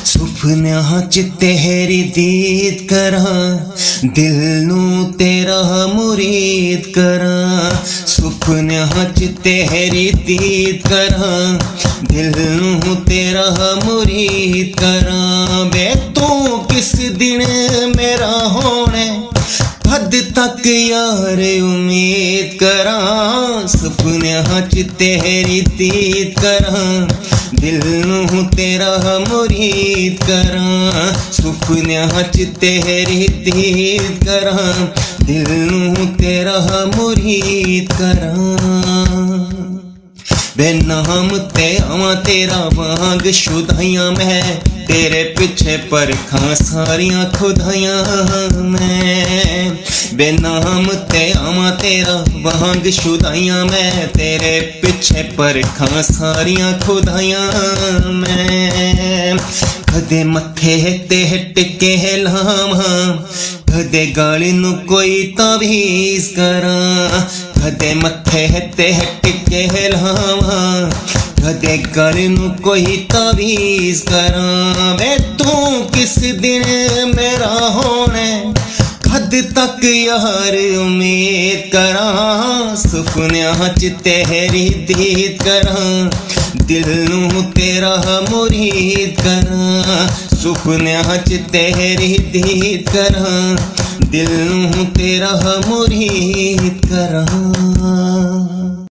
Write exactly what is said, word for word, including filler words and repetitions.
सुपनियां च तेरी दीद करा, दिल नू तेरा मुरीद करा। सुपनियां च तेरी दीद करा, दिल नू तेरा मुरीद करा। बे तू किस दिन मेरा होने, हद तक यार उम्मीद करा। सुपनियां च तेरी दीद करा, दिल नू तेरा मुरीद करा। सुपनियां च तेरी दीद करा, दिल नू तेरा मुरीद करा। बे नाम ते आवां तेरा वांग शुदाइयां मैं, तेरे पिछे परखा सारियां खुदाइयां मैं। बे नाम ते आवां तेरा वांग शुदाइयां मैं, तेरे पिछे परखा सारियां खुदाइयां मैं। कदे मथे ते टिके लावां, कदे गाली नू कोई तावीज़ करा। कदे मथे ते टिके लावां, कदे गाली नू कोई तावीज़ करा। वे तू किस दिन मेरा होने, हद तक यार उम्मीद करा। सुपनियां च तेरी दीद करा, दिल नू तेरा मुरीद करा। सुपनियां च तेरी दीद करा, दिल नू तेरा मुरीद करा।